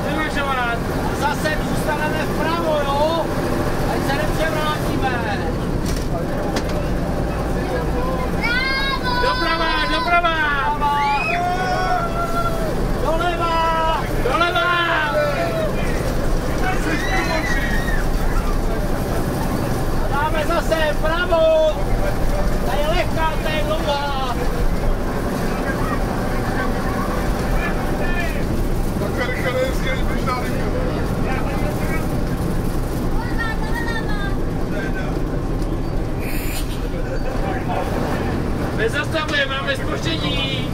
Převažovat. Zase zůstaneme vpravo, jo? Ať se nepřevrátíme. Doprava, doprava. Doleva. Doleva. Dáme zase vpravo. Ta je lehká, ta je dlouhá. Tak rychle nejezdí, když dá Nezastavuje, máme zpoždění.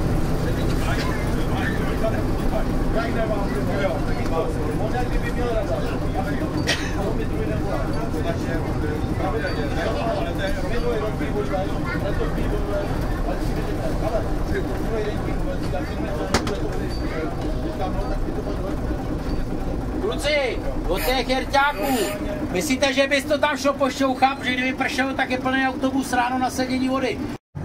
Jak nemám, jo, taky to. Možná kdyby měl radar, ale on mi druhý nevolá. Takže pravidelně, ale to je minulý rok vývoj, ale to vývoj, ale si vidíte, ale ty minulý vývoj, tak si Kluci, od těch herťáků, myslíte, že bys to tam šlo pošťouchat, protože kdyby pršelo, tak je plný autobus ráno na sedění vody.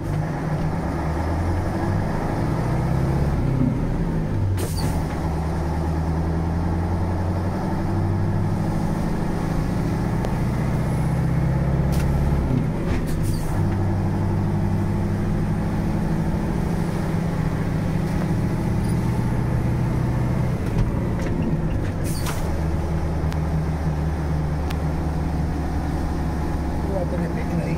Ten je pěkný.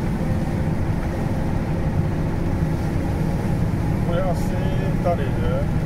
To je asi tady, že?